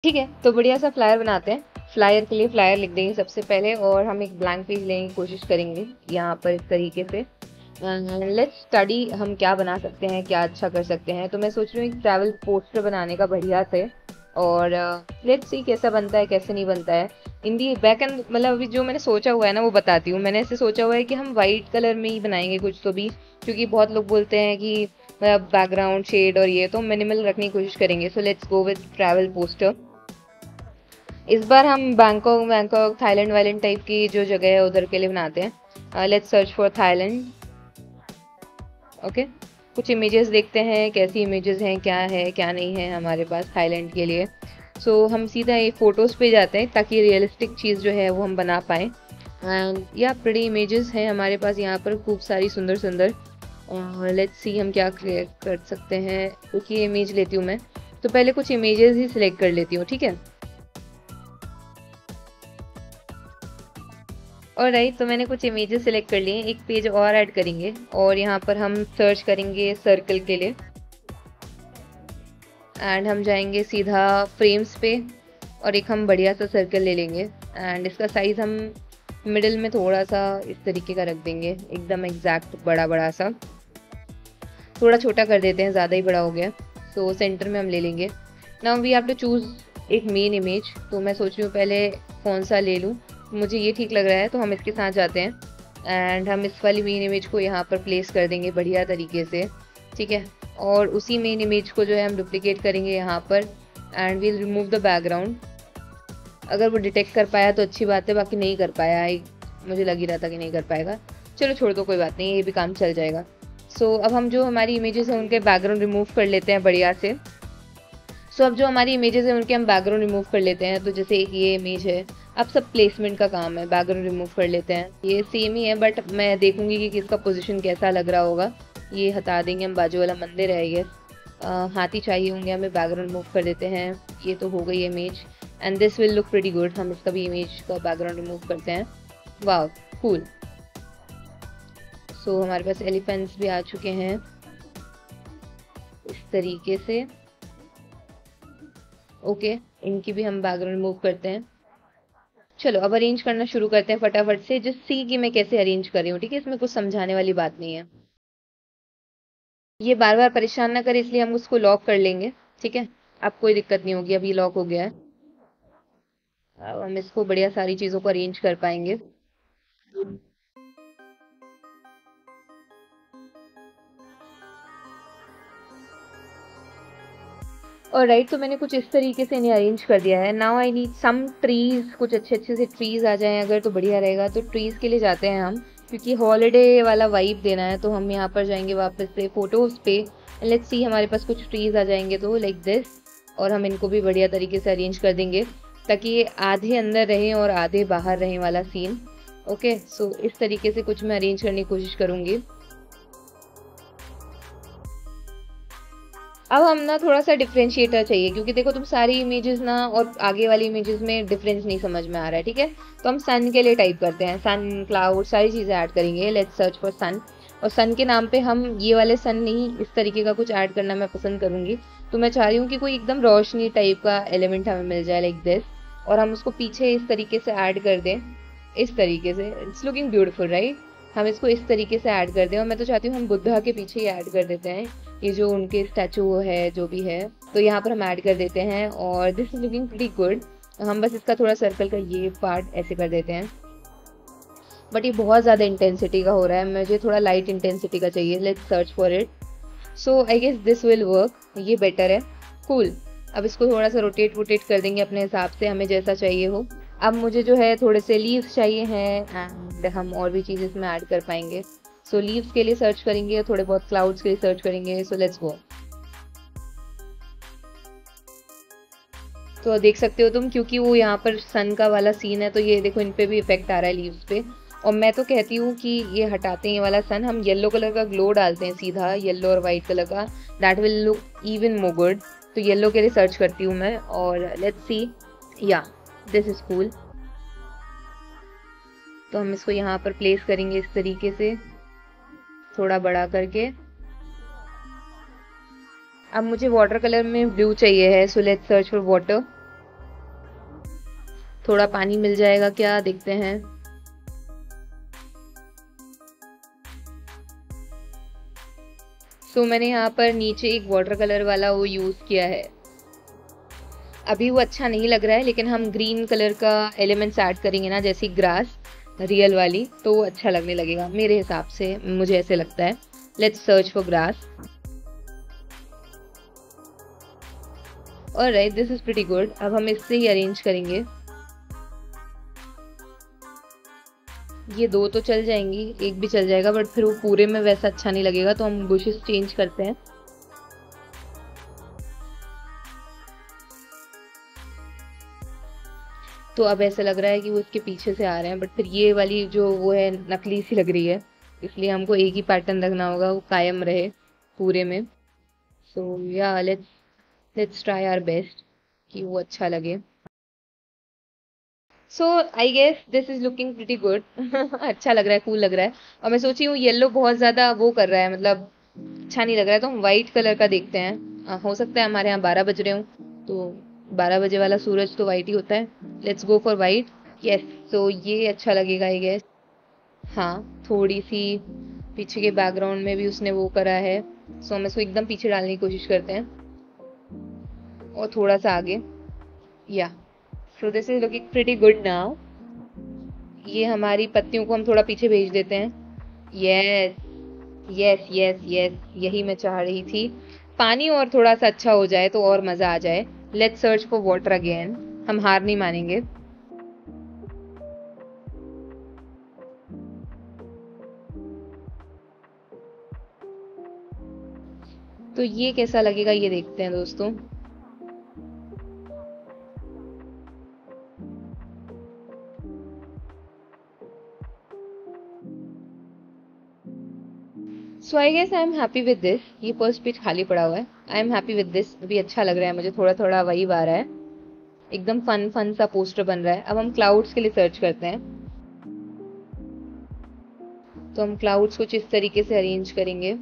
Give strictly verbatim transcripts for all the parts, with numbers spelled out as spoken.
ठीक है, तो बढ़िया सा फ्लायर बनाते हैं। फ्लायर के लिए फ्लायर लिख देंगे सबसे पहले, और हम एक ब्लैंक पेज लेने की कोशिश करेंगे यहाँ पर इस तरीके से। लेट्स स्टडी हम क्या बना सकते हैं, क्या अच्छा कर सकते हैं। तो मैं सोच रही हूँ एक ट्रैवल पोस्टर बनाने का बढ़िया से, और लेट्स सी कैसा बनता है कैसे नहीं बनता है। इन दी बैक एंड मतलब अभी जो मैंने सोचा हुआ है ना वो बताती हूँ। मैंने ऐसे सोचा हुआ है कि हम वाइट कलर में ही बनाएंगे कुछ तो भी, क्योंकि बहुत लोग बोलते हैं कि मतलब बैकग्राउंड शेड और ये तो मिनिमल रखने की कोशिश करेंगे। So let's go with travel poster. इस बार हम बैंकॉक बैंकॉक थाईलैंड वाइलैंड टाइप की जो जगह है उधर के लिए बनाते हैं। Let's search for Thailand. Okay, कुछ इमेजेस देखते हैं कैसी इमेजेस हैं, क्या है क्या नहीं है हमारे पास थाईलैंड के लिए। सो so, हम सीधा ये फ़ोटोज़ पे जाते हैं ताकि रियलिस्टिक चीज़ जो है वो हम बना पाएँ। एंड या प्रीटी इमेजेस हैं हमारे पास यहाँ पर खूब सारी सुंदर सुंदर। लेट्स सी हम क्या कर सकते हैं। कुछ ये इमेज लेती हूँ मैं, तो पहले कुछ इमेजेस ही सिलेक्ट कर लेती हूँ, ठीक है। और राइट, तो मैंने कुछ इमेजेस सिलेक्ट कर लिए, एक पेज और ऐड करेंगे और यहाँ पर हम सर्च करेंगे सर्कल के लिए। एंड हम जाएंगे सीधा फ्रेम्स पे और एक हम बढ़िया सा सर्कल ले लेंगे। एंड इसका साइज़ हम मिडिल में थोड़ा सा इस तरीके का रख देंगे, एकदम एग्जैक्ट बड़ा बड़ा सा। थोड़ा छोटा कर देते हैं, ज़्यादा ही बड़ा हो गया। सो so, सेंटर में हम ले लेंगे। Now we have to choose एक मेन इमेज। तो मैं सोच रही हूँ पहले कौन सा ले लूँ, मुझे ये ठीक लग रहा है तो हम इसके साथ जाते हैं। एंड हम इस वाली मेन इमेज को यहाँ पर प्लेस कर देंगे बढ़िया तरीके से, ठीक है। और उसी मेन इमेज को जो है हम डुप्लीकेट करेंगे यहाँ पर। And we'll remove the background. अगर वो डिटेक्ट कर पाया तो अच्छी बात है, बाकी नहीं कर पाया, मुझे लग ही रहा था कि नहीं कर पाएगा। चलो छोड़ दो, कोई बात नहीं, ये भी काम चल जाएगा। सो so, अब हम जो हमारी इमेजेस हैं उनके बैकग्राउंड रिमूव कर लेते हैं बढ़िया से। सो so, अब जो हमारी इमेजेस हैं उनके हम बैकग्राउंड रिमूव कर लेते हैं। तो जैसे एक ये इमेज है, अब सब प्लेसमेंट का काम है, बैकग्राउंड रिमूव कर लेते हैं। ये सेम ही है बट मैं देखूंगी कि किसका पोजीशन कैसा लग रहा होगा। ये हटा देंगे हम, बाजू वाला मंदिर है ये, हाथी चाहिए होंगे हमें, बैकग्राउंड रिमूव कर देते हैं। ये तो हो गई image and this will look pretty good. हम इसका भी इमेज का बैकग्राउंड रिमूव करते हैं। वाह कूल। सो हमारे पास एलिफेंट्स भी आ चुके हैं इस तरीके से। ओके, इनकी भी हम बैकग्राउंड रिमूव करते हैं। चलो अब अरेंज करना शुरू करते हैं फटाफट से। जस्ट सी कि मैं कैसे अरेंज कर रही हूँ, ठीक है। इसमें कुछ समझाने वाली बात नहीं है। ये बार बार परेशान ना करे इसलिए हम उसको लॉक कर लेंगे, ठीक है। अब कोई दिक्कत नहीं होगी, अब ये लॉक हो गया है। अब हम इसको बढ़िया सारी चीज़ों को अरेंज कर पाएंगे। और राइट, तो मैंने कुछ इस तरीके से इन्हें अरेंज कर दिया है। Now I need some trees, कुछ अच्छे अच्छे से ट्रीज आ जाएं अगर तो बढ़िया रहेगा। तो ट्रीज के लिए जाते हैं हम, क्योंकि हॉलीडे वाला वाइब देना है। तो हम यहाँ पर जाएंगे वापस से फोटोज पे। लेट्स सी हमारे पास कुछ ट्रीज आ जाएंगे तो लाइक दिस, और हम इनको भी बढ़िया तरीके से अरेंज कर देंगे ताकि ये आधे अंदर रहें और आधे बाहर रहें वाला सीन। ओके, सो इस तरीके से कुछ मैं अरेंज करने की कोशिश करूँगी। अब हम ना थोड़ा सा डिफ्रेंशिएटर चाहिए, क्योंकि देखो तुम सारी इमेजेस ना और आगे वाली इमेजेस में डिफरेंस नहीं समझ में आ रहा है, ठीक है। तो हम सन के लिए टाइप करते हैं, सन, क्लाउड, सारी चीज़ें ऐड करेंगे। Let's search for sun. और सन के नाम पे हम ये वाले सन नहीं, इस तरीके का कुछ ऐड करना मैं पसंद करूँगी। तो मैं चाह रही हूँ कि कोई एकदम रोशनी टाइप का एलिमेंट हमें मिल जाए लाइक दिस, और हम उसको पीछे इस तरीके से ऐड कर दें, इस तरीके से। It's looking beautiful right. हम इसको इस तरीके से ऐड कर दें, और मैं तो चाहती हूँ हम बुद्धा के पीछे ही ऐड कर देते हैं, ये जो उनके स्टैचू है जो भी है, तो यहाँ पर हम ऐड कर देते हैं। और this is looking pretty good. हम बस इसका थोड़ा सर्कल का ये पार्ट ऐसे कर देते हैं, बट ये बहुत ज़्यादा इंटेंसिटी का हो रहा है, मुझे थोड़ा लाइट इंटेंसिटी का चाहिए। Let's search for it. So I guess this will work, ये बेटर है। कूल। अब इसको थोड़ा सा रोटेट वोटेट कर देंगे अपने हिसाब से, हमें जैसा चाहिए हो। अब मुझे जो है थोड़े से लीव्स चाहिए हैं, एंड हम और भी चीज़ इसमें ऐड कर पाएंगे। सो so, लीव्स के लिए सर्च करेंगे, थोड़े बहुत क्लाउड्स के लिए सर्च करेंगे। So let's go. तो देख सकते हो तुम, क्योंकि वो यहाँ पर सन का वाला सीन है, तो ये देखो इन पे भी इफेक्ट आ रहा है लीव्स पे। और मैं तो कहती हूँ कि ये हटाते हैं ये वाला सन, हम येलो कलर का ग्लो डालते हैं सीधा, येलो और वाइट कलर का। That will look even more good. तो येलो के लिए सर्च करती हूँ मैं, और लेट्स सी, या दिस इज कूल। तो हम इसको यहाँ पर प्लेस करेंगे इस तरीके से, थोड़ा बड़ा करके। अब मुझे वाटर कलर में ब्लू चाहिए है, so let's search for water. थोड़ा पानी मिल जाएगा क्या, देखते हैं। सो so, मैंने यहाँ पर नीचे एक वाटर कलर वाला वो यूज़ किया है। अभी वो अच्छा नहीं लग रहा है, लेकिन हम ग्रीन कलर का एलिमेंट्स ऐड करेंगे ना, जैसी ग्रास रियल वाली, तो वो अच्छा लगने लगेगा मेरे हिसाब से, मुझे ऐसे लगता है। Let's search for grass. Alright, this is pretty good. अब हम इससे ही अरेंज करेंगे। ये दो तो चल जाएंगी, एक भी चल जाएगा, बट फिर वो पूरे में वैसा अच्छा नहीं लगेगा, तो हम बुशेस चेंज करते हैं। तो अब ऐसा लग रहा है कि वो इसके पीछे से आ रहे हैं, बट फिर ये वाली जो वो है नकली सी लग रही है, इसलिए हमको एक ही पैटर्न रखना होगा, वो कायम रहे पूरे में। सो या let's let's try our best कि वो अच्छा लगे। So I guess this is looking pretty good. अच्छा लग रहा है, कूल लग रहा है। और मैं सोची हूँ येलो बहुत ज़्यादा वो कर रहा है, मतलब अच्छा नहीं लग रहा है, तो हम वाइट कलर का देखते हैं। आ, हो सकता है हमारे यहाँ बारह बज रहे हों, तो बारह बजे वाला सूरज तो वाइट ही होता है। Let's go for white. Yes, तो ये अच्छा लगेगा आई गेस। हाँ, थोड़ी सी पीछे के बैकग्राउंड में भी उसने वो करा है, सो हम इसको एकदम पीछे डालने की कोशिश करते हैं, और थोड़ा सा आगे। या so this is looking pretty good now. ये हमारी पत्तियों को हम थोड़ा पीछे भेज देते हैं। यस यस यस यस, यही मैं चाह रही थी। पानी और थोड़ा सा अच्छा हो जाए तो और मज़ा आ जाए। Let's search for water again, हम हार नहीं मानेंगे। तो ये कैसा लगेगा ये देखते हैं दोस्तों। So I guess I am happy with this. ये फर्स्ट पेज खाली पड़ा हुआ है। I am happy with this, अभी अच्छा लग रहा है मुझे, थोड़ा थोड़ा वही आ रहा है, एकदम फन फन सा पोस्टर बन रहा है। अब हम क्लाउड्स के लिए सर्च करते हैं, तो हम क्लाउड्स कुछ इस तरीके से अरेंज करेंगे।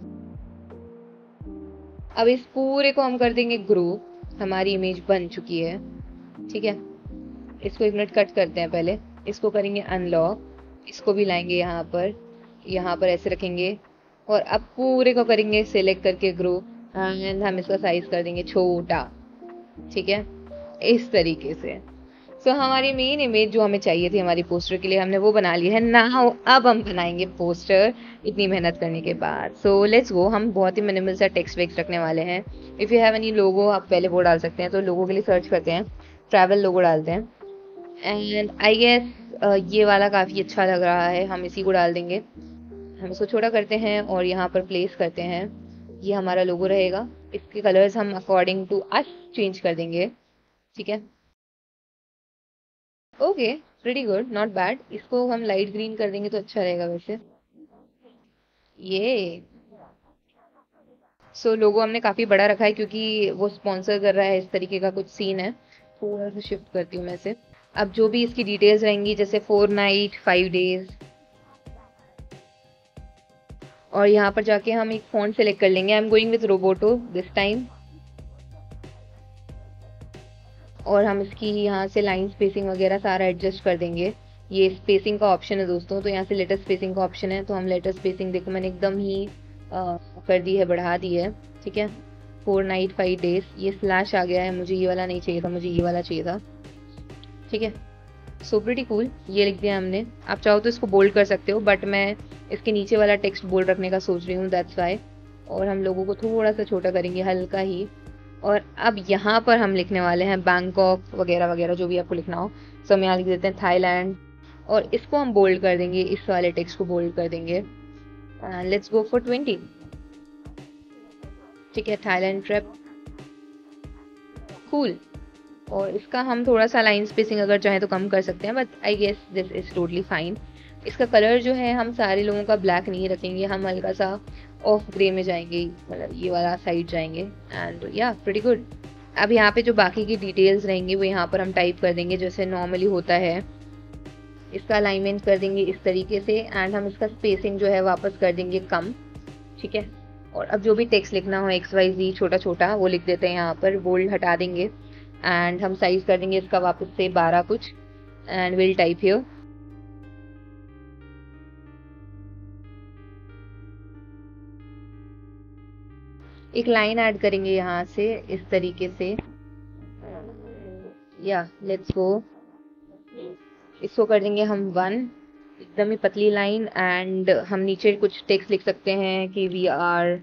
अब इस पूरे को हम कर देंगे ग्रो। हमारी इमेज बन चुकी है, ठीक है। इसको एक मिनट कट करते हैं पहले, इसको करेंगे अनलॉक, इसको भी लाएंगे यहाँ पर, यहाँ पर ऐसे रखेंगे, और अब पूरे को करेंगे सिलेक्ट करके ग्रो, एंड हम इसका साइज कर देंगे छोटा, ठीक है, इस तरीके से। सो so, हमारी मेन इमेज जो हमें चाहिए थी हमारी पोस्टर के लिए, हमने वो बना ली है ना। अब हम बनाएंगे पोस्टर इतनी मेहनत करने के बाद। So let's go. हम बहुत ही मिनिमल सा टेक्स्ट वेक्स्ट रखने वाले हैं। If you have any logo, आप पहले वो डाल सकते हैं। तो लोगो के लिए सर्च करते हैं, ट्रैवल लोगो डालते हैं, एंड आई गेस ये वाला काफ़ी अच्छा लग रहा है, हम इसी को डाल देंगे। हम इसको छोटा करते हैं और यहाँ पर प्लेस करते हैं, ये हमारा लोगो रहेगा। इसके कलर्स हम अकॉर्डिंग टू अस चेंज कर देंगे, ठीक है। Okay, pretty good, not bad. इसको हम लाइट ग्रीन कर देंगे तो अच्छा रहेगा वैसे। ये सो so, लोगो हमने काफ़ी बड़ा रखा है क्योंकि वो स्पॉन्सर कर रहा है, इस तरीके का कुछ सीन है। थोड़ा सा शिफ्ट करती हूँ मैं से। अब जो भी इसकी डिटेल्स रहेंगी, जैसे फोर नाइट फाइव डेज, और यहाँ पर जाके हम एक फॉन्ट सेलेक्ट कर लेंगे। I am going with Roboto this time, और हम इसकी यहाँ से लाइन स्पेसिंग वगैरह सारा एडजस्ट कर देंगे। ये स्पेसिंग का ऑप्शन है दोस्तों, तो यहाँ से लेटर स्पेसिंग का ऑप्शन है, तो हम लेटर स्पेसिंग देखो मैंने एकदम ही आ, कर दी है, बढ़ा दी है, ठीक है। फोर नाइट फाइव डेज, ये स्लैश आ गया है, मुझे ये वाला नहीं चाहिए था, मुझे ये वाला चाहिए था, ठीक है। सो प्रीटी कूल, ये लिख दिया हमने। आप चाहो तो इसको बोल्ड कर सकते हो, बट मैं इसके नीचे वाला टेक्स्ट बोल्ड रखने का सोच रही हूँ, दैट्स वाई। और हम लोगों को थोड़ा सा छोटा करेंगे, हल्का ही। और अब यहाँ पर हम लिखने वाले हैं बैंकॉक वगैरह वगैरह, जो भी आपको लिखना हो। सो हम यहाँ लिख देते हैं थाईलैंड, और इसको हम बोल्ड कर देंगे, इस वाले टेक्स्ट को बोल्ड कर देंगे। लेट्स गो फॉर ट्वेंटी, ठीक है। Thailand trip, cool. और इसका हम थोड़ा सा लाइन स्पेसिंग अगर चाहें तो कम कर सकते हैं, but I guess this is totally fine. इसका कलर जो है हम सारे लोगों का ब्लैक नहीं रखेंगे, हम हल्का सा ऑफ ग्रे में जाएंगे, मतलब ये वाला साइड जाएंगे, एंड या प्रीटी गुड। अब यहाँ पे जो बाकी की डिटेल्स रहेंगी वो यहाँ पर हम टाइप कर देंगे, जैसे नॉर्मली होता है। इसका अलाइनमेंट कर देंगे इस तरीके से, एंड हम इसका स्पेसिंग जो है वापस कर देंगे कम, ठीक है। और अब जो भी टेक्स्ट लिखना हो एक्स वाई जी छोटा छोटा वो लिख देते हैं यहाँ पर, बोल्ड हटा देंगे, एंड हम साइज कर देंगे इसका वापस से बारह कुछ, एंड विल टाइप हियर। एक लाइन ऐड करेंगे यहाँ से इस तरीके से, या लेट्स गो, इसको कर देंगे हम वन, एकदम ही पतली लाइन, एंड हम नीचे कुछ टेक्स्ट लिख सकते हैं कि we are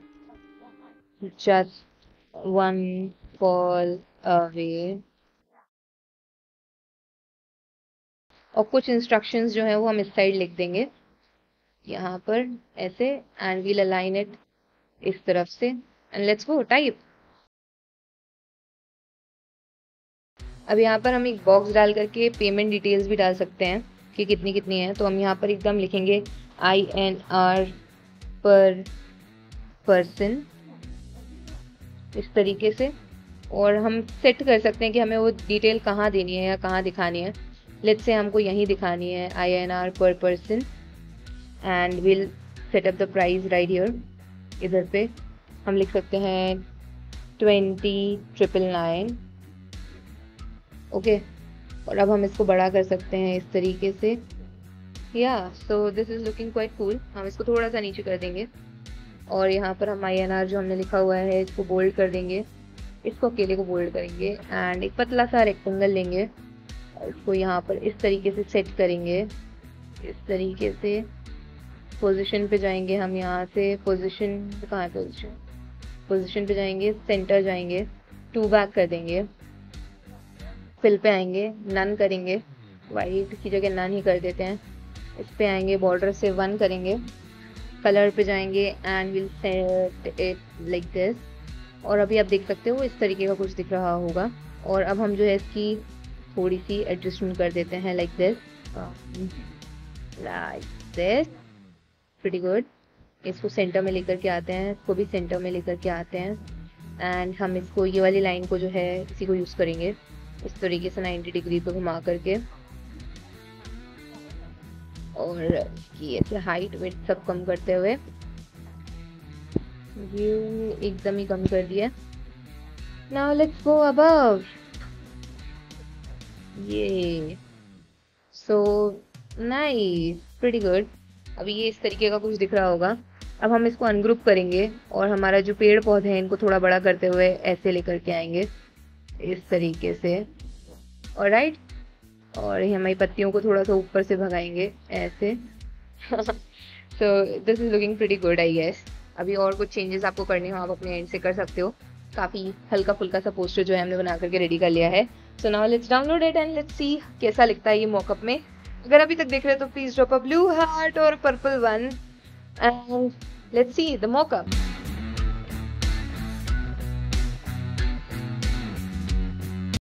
just one call away, और कुछ इंस्ट्रक्शंस जो है वो हम इस साइड लिख देंगे यहाँ पर ऐसे, एंड वील अलाइन इट इस तरफ से, एंड लेट्स गो टाइप। अब यहाँ पर हम एक बॉक्स डाल करके पेमेंट डिटेल्स भी डाल सकते हैं कि कितनी कितनी है। तो हम यहाँ पर एकदम लिखेंगे I N R per person इस तरीके से, और हम सेट कर सकते हैं कि हमें वो डिटेल कहाँ देनी है या कहाँ दिखानी है। लेट्स से हमको यहीं दिखानी है I N R per person, and we'll set up the price right here. इधर पे हम लिख सकते हैं ट्वेंटी ट्रिपल नाइन, ओके। और अब हम इसको बड़ा कर सकते हैं इस तरीके से, या so this is looking quite cool. हम इसको थोड़ा सा नीचे कर देंगे, और यहाँ पर हम आई एन आर जो हमने लिखा हुआ है इसको बोल्ड कर देंगे, इसको अकेले को बोल्ड करेंगे, एंड एक पतला सा रेक्टेंगल लेंगे और इसको यहाँ पर इस तरीके से सेट करेंगे, इस तरीके से। पोजीशन पे जाएंगे हम, यहाँ से पोजीशन कहाँ है, पोजीशन पोजीशन पे जाएंगे, सेंटर जाएंगे, टू बैक कर देंगे, फिल पे आएंगे, नन करेंगे, वाइट की जगह नन ही कर देते हैं। इस पे आएंगे, बॉर्डर से वन करेंगे, कलर पे जाएंगे, and we'll set it like this. और अभी आप देख सकते हो इस तरीके का कुछ दिख रहा होगा। और अब हम जो है इसकी थोड़ी सी एडजस्टमेंट कर देते हैं like this, like this, pretty good. इसको सेंटर में लेकर के आते हैं, इसको भी सेंटर में लेकर के आते हैं, एंड हम इसको ये वाली लाइन को जो है इसी को यूज़ करेंगे इस तरीके से नाइन्टी डिग्री पे घुमा करके, और इसकी ऐसे हाइट वेट सब कम करते हुए व्यू एकदम ही कम कर दिया। नाउ लेट्स गो अबव, ये सो नाइस, प्रीटी गुड। अभी ये इस तरीके का कुछ दिख रहा होगा। अब हम इसको अनग्रुप करेंगे और हमारा जो पेड़ पौधे हैं इनको थोड़ा बड़ा करते हुए ऐसे लेकर के आएंगे इस तरीके से, ऑलराइट। और हमारी पत्तियों को थोड़ा सा ऊपर से भगाएंगे ऐसे। So this is looking pretty good I guess. अभी और कुछ चेंजेस आपको करने हो आप अपने एंड से कर सकते हो। काफ़ी हल्का फुल्का सा पोस्टर जो है हमने बना करके रेडी कर लिया है। So now let's download it and let's see कैसा लिखता है ये मॉकअप में। अगर अभी तक देख रहे हो तो please drop a blue heart और purple one and let's see the mock-up.